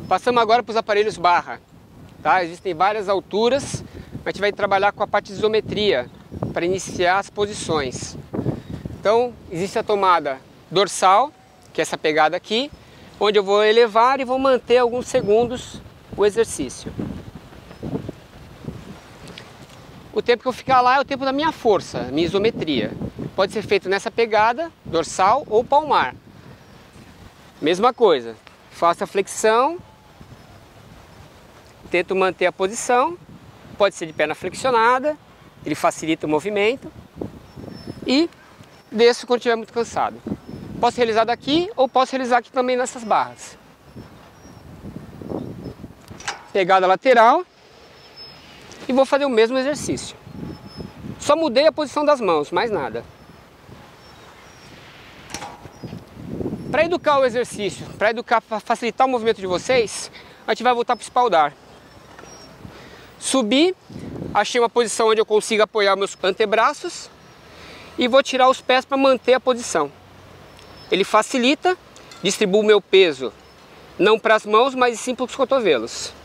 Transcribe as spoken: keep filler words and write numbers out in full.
Passamos agora para os aparelhos barra. Tá? Existem várias alturas, a gente vai trabalhar com a parte de isometria para iniciar as posições. Então, existe a tomada dorsal, que é essa pegada aqui, onde eu vou elevar e vou manter alguns segundos o exercício. O tempo que eu ficar lá é o tempo da minha força, minha isometria. Pode ser feito nessa pegada, dorsal ou palmar. Mesma coisa, faço a flexão, tento manter a posição, pode ser de perna flexionada, ele facilita o movimento, e desço quando estiver muito cansado. Posso realizar daqui ou posso realizar aqui também nessas barras. Pegada lateral e vou fazer o mesmo exercício. Só mudei a posição das mãos, mais nada. Para educar o exercício, para educar, para facilitar o movimento de vocês, a gente vai voltar para o espaldar. Subi, achei uma posição onde eu consigo apoiar meus antebraços e vou tirar os pés para manter a posição. Ele facilita, distribuo o meu peso não para as mãos, mas sim para os cotovelos.